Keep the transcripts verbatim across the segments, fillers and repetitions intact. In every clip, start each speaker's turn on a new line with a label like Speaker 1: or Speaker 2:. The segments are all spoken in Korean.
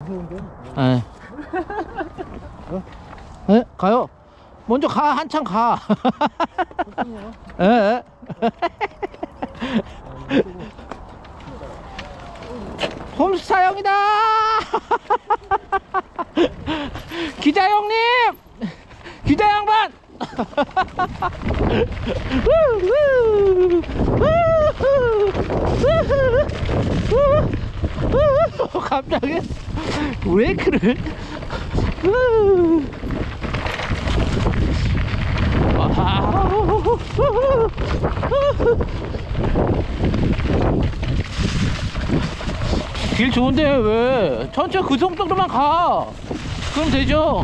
Speaker 1: 무서운데?
Speaker 2: 예.
Speaker 1: 어?
Speaker 2: 예? 가요? 먼저 가, 한참 가. 예, 예. 홈스타 형이다! 기자 형님! 기자 양반! 갑자기 브레이크를 길 좋은데 왜 천천히 그 정도로만 가 그럼 되죠.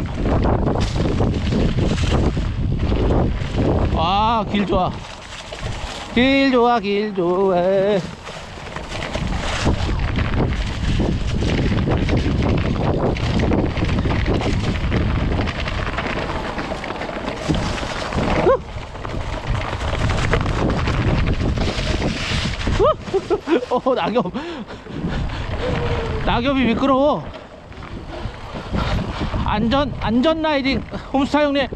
Speaker 2: 아, 길 좋아, 길 좋아, 길 좋아. 어, 낙엽 낙엽이 미끄러워. 안전 안전 라이딩 홈스타 형님.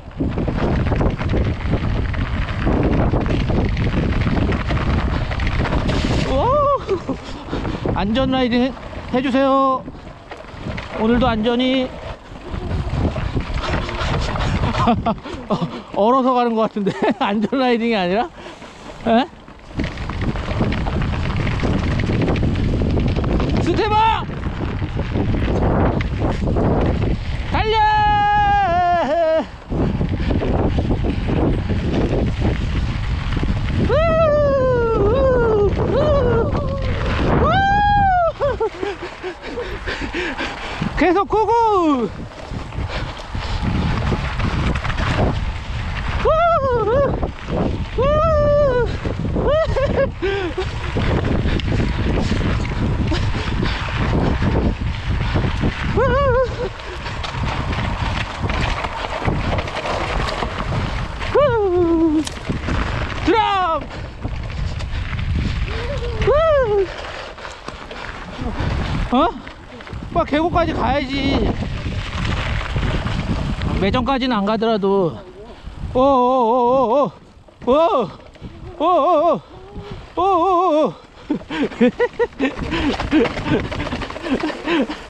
Speaker 2: 오, 안전 라이딩 해주세요. 오늘도 안전히. 얼어서 가는 것 같은데 안전 라이딩이 아니라. 에? 스테바 달려. 계속 고고. 드럼. 어? 막 계곡까지 가야지. 매점까지는 안 가더라도. 오오오오오 오오오오오오오오